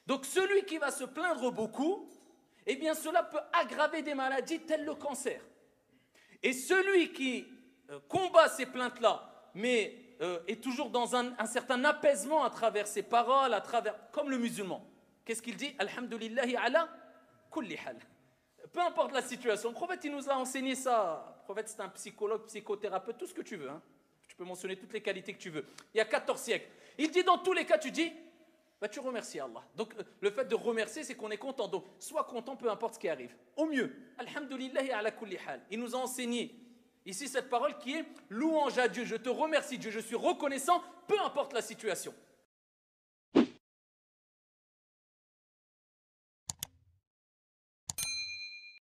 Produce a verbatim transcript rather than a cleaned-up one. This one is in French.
Donc celui qui va se plaindre beaucoup, eh bien cela peut aggraver des maladies telles le cancer. Et celui qui euh, combat ces plaintes-là, mais euh, est toujours dans un, un certain apaisement à travers ses paroles, à travers, comme le musulman. Qu'est-ce qu'il dit? Alhamdulillahi ala kulli hal. Peu importe la situation. Le prophète, il nous a enseigné ça. Le prophète, c'est un psychologue, psychothérapeute, tout ce que tu veux. Hein. Tu peux mentionner toutes les qualités que tu veux. Il y a quatorze siècles. Il dit dans tous les cas, tu dis, bah, tu remercies Allah. Donc, le fait de remercier, c'est qu'on est content. Donc, sois content, peu importe ce qui arrive. Au mieux. Alhamdulillahi ala kulli hal. Il nous a enseigné ici cette parole qui est louange à Dieu. Je te remercie, Dieu. Je suis reconnaissant, peu importe la situation.